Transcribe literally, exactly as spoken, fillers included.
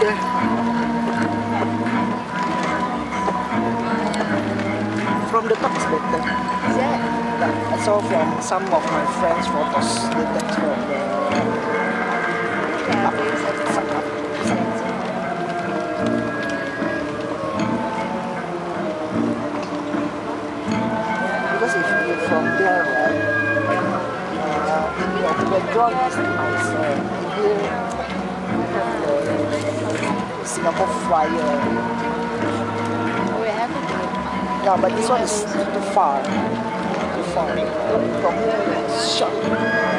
better. From the top is better. Yeah. Yeah, I saw from some of my friends' photos the text from the Yeah, up, there's a some part up, of some, because if you from there, right, uh, in your background is nicer. In here, you have the Singapore flyer. We have to do it. Yeah, but this one is too far. Too far. From here, it's short.